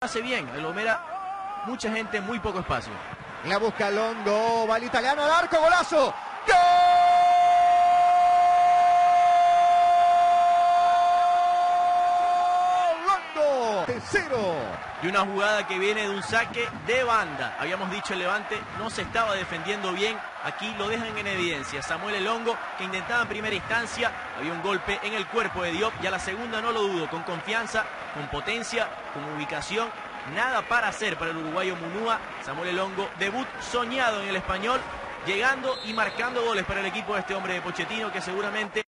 Hace bien, aglomera mucha gente en muy poco espacio. La busca Longo, va el italiano al arco, golazo. ¡Gol! Longo, tercero. Y una jugada que viene de un saque de banda. Habíamos dicho el Levante no se estaba defendiendo bien. Aquí lo dejan en evidencia. Samuel Elongo, que intentaba en primera instancia. Había un golpe en el cuerpo de Diop. Y a la segunda no lo dudo. Con confianza, con potencia, con ubicación. Nada para hacer para el uruguayo Munúa. Samuel Elongo, debut soñado en el Español. Llegando y marcando goles para el equipo de este hombre de Pochettino, que seguramente